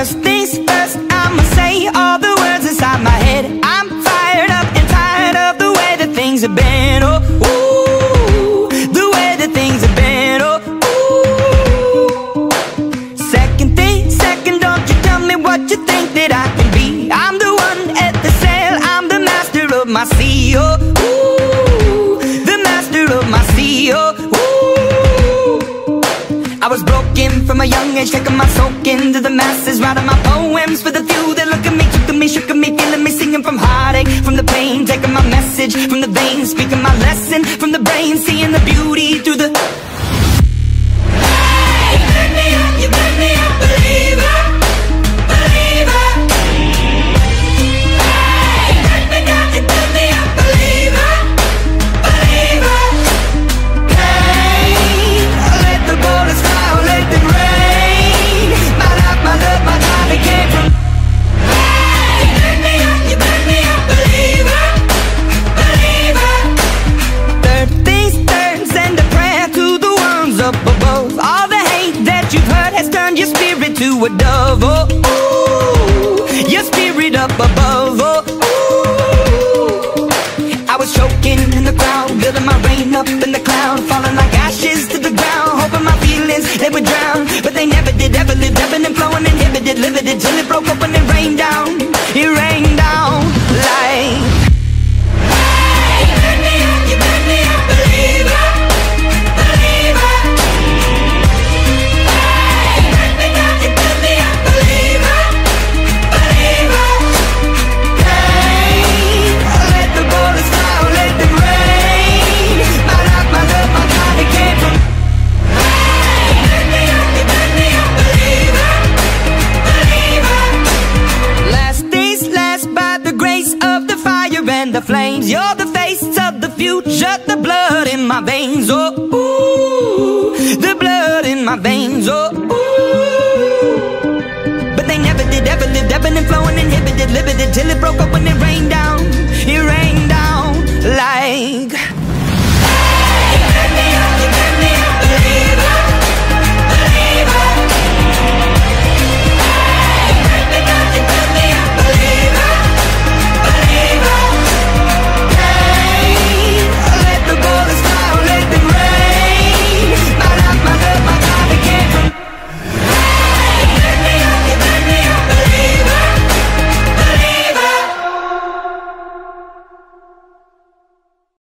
First things first, I'ma say all the words inside my head. I'm fired up and tired of the way that things have been. Oh, ooh, the way that things have been. Oh, ooh. Second thing, second, don't you tell me what you think that I can be. I'm the one at the sail, I'm the master of my sea. Oh, ooh, the master of my sea. Oh, ooh. I was broken from a young age, taking my soak into the masses, writing my poems for the few that look at me, took at me, shook at me, feeling me, singing from heartache, from the pain, taking my message from the veins, speaking my lesson from the brain, seeing the beauty through the... Hey, you made me a believer, believer. Hey, you made me a believer, believer. Hey, let the bullets fly, let them rain. My life, my love, my time, it came from... Hey, you made me a believer, believer. Third things third, send a prayer to the ones up above. All the hate that you've heard has turned your spirit to a dove. Oh, ooh, your spirit up above. Oh, ooh. I was choking in the crowd, building my rain up in the cloud, falling like ashes to the ground, hoping my feelings, they would drown. But they never did, ever lived, ebbing and flowing, inhibited, limited, till it broke open and rained down. It rained down like... Hey, you made me a believer, believer. Hey, you made me a believer, believer. Hey, let the bullets fly, let them rain. My life, my love, my time, it came from... Hey, you made me a believer, believer. Last days last by the grace of the fire and the flames. You're the face of the future, the blood in my veins. Oh, ooh, the blood in my veins. Oh, ooh. But they never did, ever lived, ebbing and flowing, inhibited, limited, till it broke up when it rained down. It rained down like...